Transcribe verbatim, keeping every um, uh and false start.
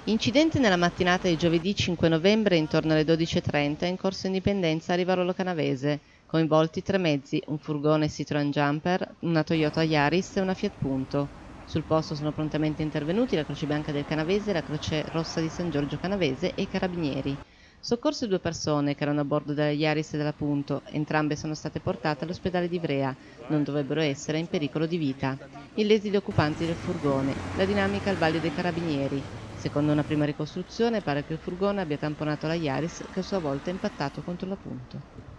Incidente nella mattinata di giovedì cinque novembre intorno alle dodici e trenta in corso Indipendenza a Rivarolo Canavese, coinvolti tre mezzi, un furgone Citroen Jumper, una Toyota Yaris e una Fiat Punto. Sul posto sono prontamente intervenuti la Croce Bianca del Canavese, la Croce Rossa di San Giorgio Canavese e i Carabinieri. Soccorse due persone che erano a bordo della Yaris e della Punto, entrambe sono state portate all'ospedale di Ivrea, non dovrebbero essere in pericolo di vita. Illesi gli occupanti del furgone, la dinamica al vaglio dei Carabinieri. Secondo una prima ricostruzione pare che il furgone abbia tamponato la Yaris che a sua volta ha impattato contro la Punto.